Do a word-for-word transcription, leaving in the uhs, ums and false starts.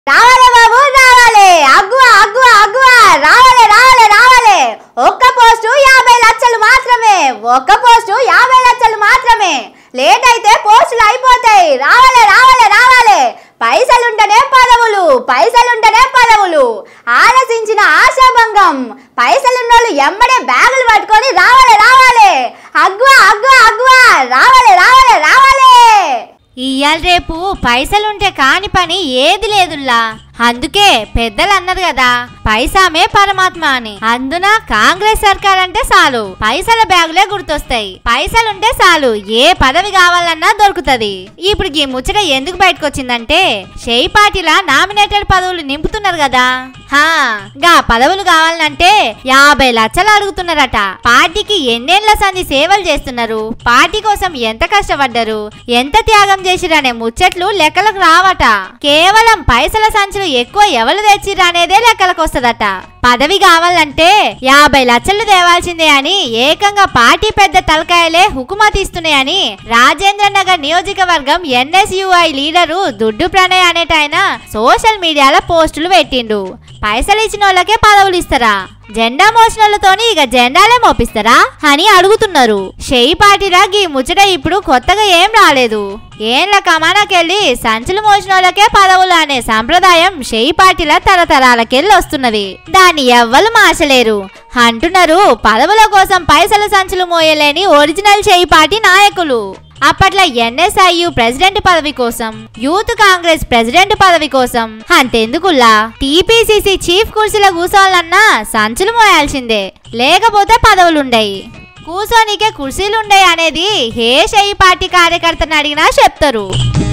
రావాలే బాబు రావాలే, అగ్గువ అగ్గువ అగ్గువ రావాలే రావాలే రావాలే. ఒక్క పోస్టు యాభై లక్షలు మాత్రమే, ఒక్క పోస్టు యాభై లక్షలు మాత్రమే. లేట్ అయితే పోస్టులు అయిపోతాయి. రావాలే రావాలే రావాలే. పైసలుంటేనే పదవులు, పైసలుంటేనే పదవులు. ఆలోచించిన ఆశాభంగం. పైసలున్నోళ్ళు ఎమ్మడే బ్యాగులు పట్టుకొని రావాలే రావాలే. అగ్గువ అగ్గువ అగ్గువ రావాలే రావాలే రావాలే. ఇయ్యాల రేపు పైసలుంటే కాని పని ఏది లేదుల్లా. అందుకే పెద్దలు అన్నారు కదా, పైసామే పరమాత్మ అని. అందున కాంగ్రెస్ సర్కార్ అంటే చాలు పైసల బ్యాగులే గుర్తొస్తాయి. పైసలుంటే చాలు ఏ పదవి కావాలన్నా దొరుకుతది. ఇప్పుడు ఈ ముచ్చట ఎందుకు బయటకు వచ్చిందంటే, షేయి పార్టీల నామినేటెడ్ పదవులు నింపుతున్నారు కదా, హా గా పదవులు కావాలంటే యాభై లక్షలు అడుగుతున్నారట. పార్టీకి ఎన్నేళ్ల సంధి సేవలు చేస్తున్నారు, పార్టీ కోసం ఎంత కష్టపడ్డారు, ఎంత త్యాగం చేసిరనే ముచ్చట్లు లెక్కలకు రావట. కేవలం పైసల సంచులు ఎక్కువ ఎవరు తెచ్చిర్రు అనేదే లెక్కలకు వస్తదట. పదవి కావాలంటే యాభై లక్షలు తేవాల్సిందే అని ఏకంగా పార్టీ పెద్ద తలకాయలే హుకుమతి ఇస్తున్నాయని రాజేంద్ర నగర్ నియోజకవర్గం ఎన్ఎస్యుఐ లీడరు దుడ్డు ప్రణయ్ అనేటాయన సోషల్ మీడియాలో పోస్టులు పెట్టిండు. పైసలు ఇచ్చిన వాళ్ళకే పదవులు ఇస్తారా, జెండా మోసినోళ్ళతోని ఇక జెండాలే మోపిస్తారా అని అడుగుతున్నారు. షేయి పార్టీలా ఈ ముచ్చట ఇప్పుడు కొత్తగా ఏం రాలేదు. ఏండ్ల కమానాకెళ్ళి సంచులు మోసినోళ్ళకే పదవులు అనే సంప్రదాయం షేయి పార్టీల తరతరాలకెళ్ళి వస్తున్నది. దాన్ని ఎవ్వరు మార్చలేరు అంటున్నారు పదవుల కోసం పైసల సంచులు మోయలేని ఒరిజినల్ షేయి పార్టీ నాయకులు. అప్పట్లో ఎన్ఎస్ఐయు ప్రెసిడెంట్ పదవి కోసం, యూత్ కాంగ్రెస్ ప్రెసిడెంట్ పదవి కోసం అంతెందుకుల్లా టీపీసీసీ చీఫ్ కుర్చీలో కూర్చోవాలన్నా సంచులు మోయాల్సిందే, లేకపోతే పదవులుండయి. కూర్చోనికే కుర్చీలుండయి అనేది ఏ షేయి పార్టీ కార్యకర్తను అడిగినా చెప్తారు.